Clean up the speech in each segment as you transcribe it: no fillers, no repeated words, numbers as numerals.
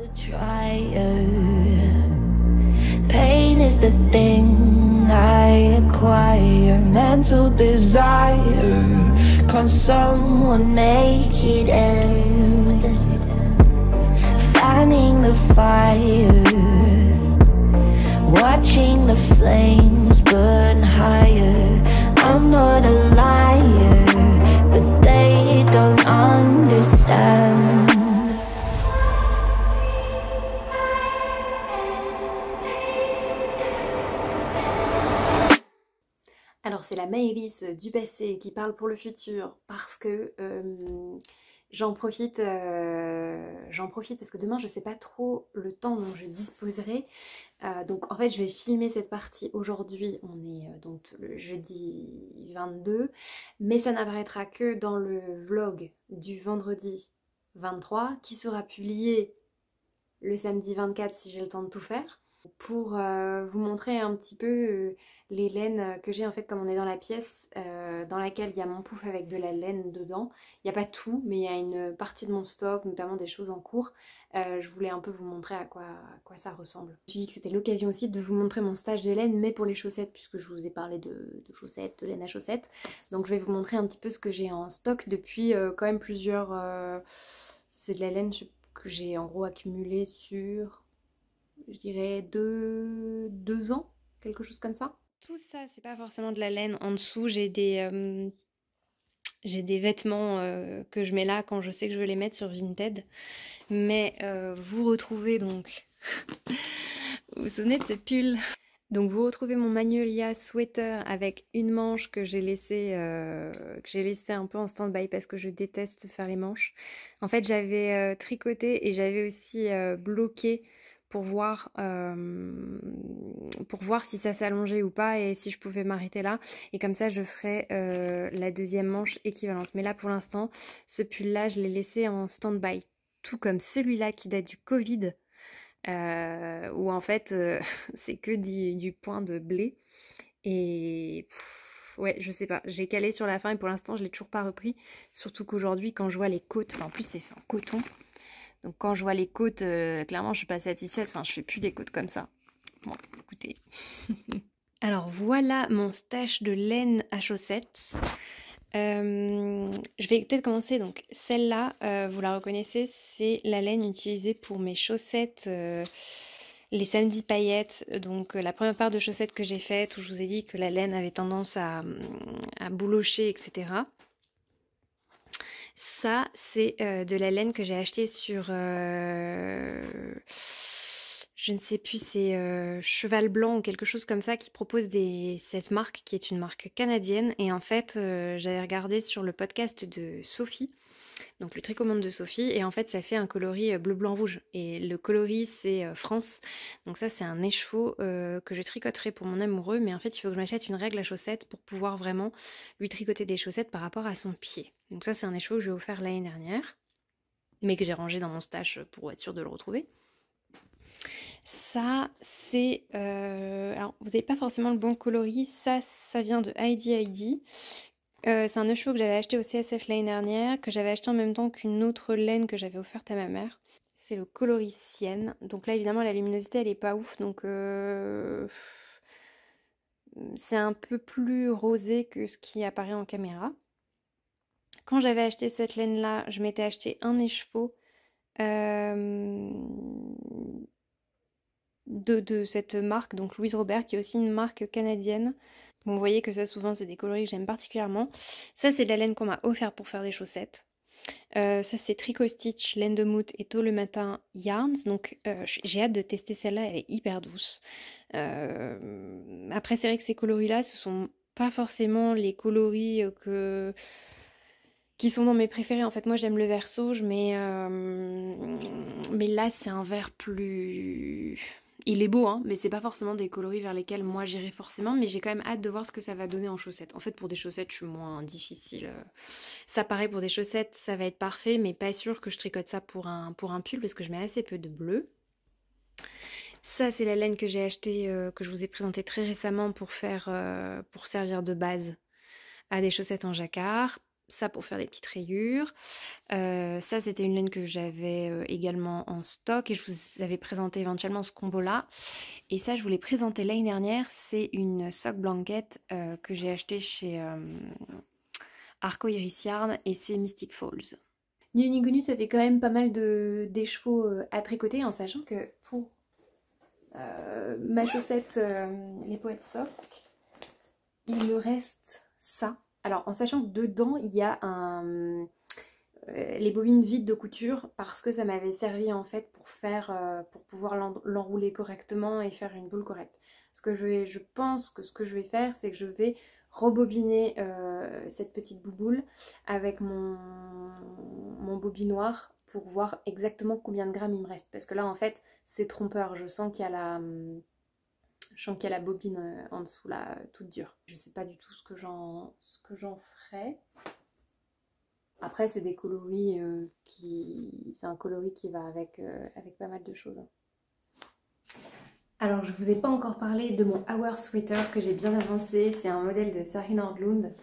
Pain is the thing I acquire, mental desire. Can someone make it end? Fanning the fire, watching the flames burn higher. I'm not a liar, but they don't understand. Alors c'est la Maëlys du passé qui parle pour le futur parce que j'en profite parce que demain je sais pas trop le temps dont je disposerai. Donc en fait je vais filmer cette partie aujourd'hui, on est donc le jeudi 22, mais ça n'apparaîtra que dans le vlog du vendredi 23 qui sera publié le samedi 24 si j'ai le temps de tout faire, pour vous montrer un petit peu les laines que j'ai en fait, comme on est dans la pièce dans laquelle il y a mon pouf avec de la laine dedans. Il n'y a pas tout, mais il y a une partie de mon stock, notamment des choses en cours. Je voulais un peu vous montrer à quoi ça ressemble. Je me suis dit que c'était l'occasion aussi de vous montrer mon stage de laine, mais pour les chaussettes, puisque je vous ai parlé de chaussettes, de laine à chaussettes. Donc je vais vous montrer un petit peu ce que j'ai en stock depuis quand même plusieurs... c'est de la laine que j'ai en gros accumulé sur, je dirais, deux ans, quelque chose comme ça. Tout ça, c'est pas forcément de la laine. En dessous, j'ai des vêtements que je mets là quand je sais que je veux les mettre sur Vinted. Mais vous retrouvez donc... vous vous souvenez de ce pull? Donc vous retrouvez mon Magnolia sweater avec une manche que j'ai laissé un peu en stand-by parce que je déteste faire les manches. En fait j'avais tricoté et j'avais aussi bloqué pour voir si ça s'allongeait ou pas et si je pouvais m'arrêter là. Et comme ça je ferai la deuxième manche équivalente. Mais là pour l'instant, ce pull-là je l'ai laissé en stand-by. Tout comme celui-là qui date du Covid. Où en fait c'est que du point de blé et ouais je sais pas, j'ai calé sur la fin et pour l'instant je l'ai toujours pas repris, surtout qu'aujourd'hui quand je vois les côtes, enfin en plus c'est fait en coton, donc quand je vois les côtes clairement je suis pas satisfaite, enfin je fais plus des côtes comme ça. Bon écoutez. Alors voilà mon stash de laine à chaussettes. Je vais peut-être commencer, donc celle-là, vous la reconnaissez, c'est la laine utilisée pour mes chaussettes, les samedis paillettes, donc la première paire de chaussettes que j'ai faite où je vous ai dit que la laine avait tendance à boulocher, etc. Ça, c'est de la laine que j'ai achetée sur... je ne sais plus, c'est Cheval Blanc ou quelque chose comme ça qui propose cette marque qui est une marque canadienne. Et en fait, j'avais regardé sur le podcast de Sophie, donc le Tricomonde de Sophie, et en fait ça fait un coloris bleu, blanc, rouge. Et le coloris c'est France. Donc ça c'est un écheveau que je tricoterai pour mon amoureux, mais en fait il faut que je m'achète une règle à chaussettes pour pouvoir vraiment lui tricoter des chaussettes par rapport à son pied. Donc ça c'est un écheveau que j'ai offert l'année dernière, mais que j'ai rangé dans mon stash pour être sûre de le retrouver. Ça, c'est... alors, vous n'avez pas forcément le bon coloris. Ça vient de Heidi Heidi. C'est un écheveau que j'avais acheté au CSF l'année dernière, que j'avais acheté en même temps qu'une autre laine que j'avais offerte à ma mère. C'est le coloris Sienne. Donc là, évidemment, la luminosité, elle est pas ouf. Donc, c'est un peu plus rosé que ce qui apparaît en caméra. Quand j'avais acheté cette laine-là, je m'étais acheté un écheveau de cette marque, donc Louise Robert, qui est aussi une marque canadienne. Bon, vous voyez que ça, souvent, c'est des coloris que j'aime particulièrement. Ça, c'est de la laine qu'on m'a offert pour faire des chaussettes. Ça, c'est Tricot Stitch, laine de moute et tôt le matin Yarns. Donc, j'ai hâte de tester celle-là, elle est hyper douce. Après, c'est vrai que ces coloris-là, ce sont pas forcément les coloris qui sont dans mes préférés. En fait, moi, j'aime le vert sauge, mais là, c'est un vert plus... Il est beau, hein, mais c'est pas forcément des coloris vers lesquels moi j'irai forcément, mais j'ai quand même hâte de voir ce que ça va donner en chaussettes. En fait, pour des chaussettes, je suis moins difficile. Ça paraît pour des chaussettes, ça va être parfait, mais pas sûr que je tricote ça pour un pull, parce que je mets assez peu de bleu. Ça, c'est la laine que j'ai achetée, que je vous ai présentée très récemment pour servir de base à des chaussettes en jacquard. ça pour faire des petites rayures. Ça c'était une laine que j'avais également en stock et je vous avais présenté éventuellement ce combo là. Et ça je vous l'ai présenté l'année dernière, c'est une sock blanket que j'ai acheté chez Arco Iris Yarn et c'est Mystic Falls. Ni une ni connu, ça fait quand même pas mal d'écheveaux à tricoter en sachant que pour ma chaussette les poètes sock, il me reste ça. Alors en sachant que dedans il y a les bobines vides de couture parce que ça m'avait servi en fait pour pouvoir l'enrouler correctement et faire une boule correcte. Je pense que ce que je vais faire, c'est que je vais rebobiner cette petite bouboule avec mon bobinoir pour voir exactement combien de grammes il me reste. Parce que là en fait c'est trompeur, je sens qu'il y a la bobine en dessous là, toute dure. Je sais pas du tout ce que j'en ferai. Après c'est des coloris c'est un coloris qui va avec pas mal de choses. Alors je vous ai pas encore parlé de mon Hour Sweater que j'ai bien avancé. C'est un modèle de Sari Nordlund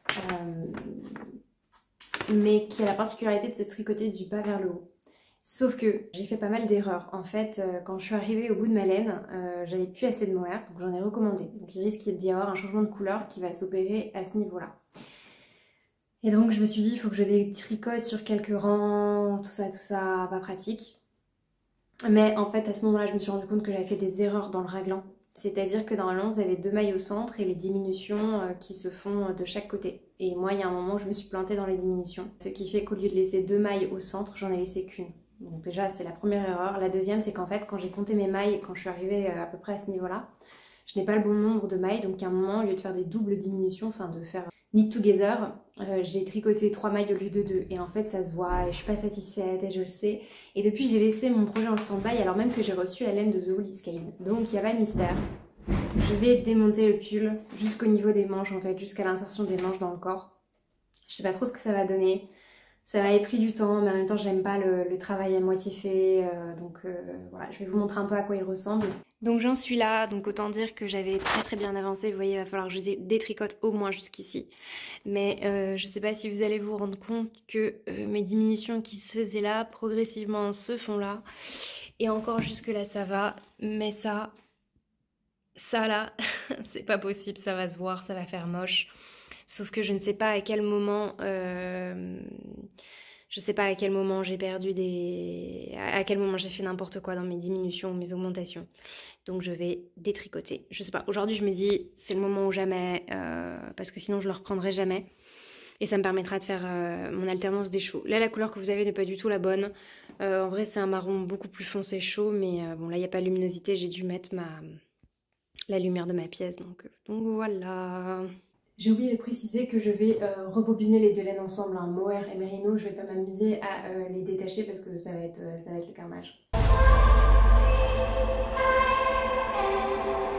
mais qui a la particularité de se tricoter du bas vers le haut. Sauf que j'ai fait pas mal d'erreurs. En fait, quand je suis arrivée au bout de ma laine, j'avais plus assez de mohair, donc j'en ai recommandé. Donc il risque d'y avoir un changement de couleur qui va s'opérer à ce niveau-là. Et donc je me suis dit, il faut que je détricote sur quelques rangs, tout ça, pas pratique. Mais en fait, à ce moment-là, je me suis rendu compte que j'avais fait des erreurs dans le raglan. C'est-à-dire que normalement, vous avez 2 mailles au centre et les diminutions qui se font de chaque côté. Et moi, il y a un moment, je me suis plantée dans les diminutions. Ce qui fait qu'au lieu de laisser 2 mailles au centre, j'en ai laissé qu'une. Donc déjà, c'est la première erreur. La deuxième, c'est qu'en fait, quand j'ai compté mes mailles, quand je suis arrivée à peu près à ce niveau-là, je n'ai pas le bon nombre de mailles. Donc à un moment, au lieu de faire des doubles diminutions, enfin de faire knit together, j'ai tricoté 3 mailles au lieu de 2. Et en fait, ça se voit et je suis pas satisfaite et je le sais. Et depuis, j'ai laissé mon projet en stand-by alors même que j'ai reçu la laine de The Wool Skein. Donc il n'y a pas de mystère. Je vais démonter le pull jusqu'au niveau des manches en fait, jusqu'à l'insertion des manches dans le corps. Je sais pas trop ce que ça va donner. Ça m'avait pris du temps, mais en même temps j'aime pas le travail à moitié fait, donc voilà, je vais vous montrer un peu à quoi il ressemble. Donc j'en suis là, donc autant dire que j'avais très bien avancé, vous voyez, il va falloir que je détricote au moins jusqu'ici. Mais je sais pas si vous allez vous rendre compte que mes diminutions qui se faisaient là, progressivement se font là. Et encore jusque là ça va, mais ça là, c'est pas possible, ça va se voir, ça va faire moche. Sauf que je ne sais pas à quel moment, j'ai perdu à quel moment j'ai fait n'importe quoi dans mes diminutions ou mes augmentations. Donc je vais détricoter. Je sais pas, aujourd'hui je me dis c'est le moment ou jamais, parce que sinon je le reprendrai jamais. Et ça me permettra de faire mon alternance des chauds. Là la couleur que vous avez n'est pas du tout la bonne. En vrai c'est un marron beaucoup plus foncé chaud, mais bon là il n'y a pas de luminosité, j'ai dû mettre la lumière de ma pièce. Donc voilà. J'ai oublié de préciser que je vais rebobiner les 2 laines ensemble, hein, mohair et mérino. Je vais pas m'amuser à les détacher parce que ça va être le carnage.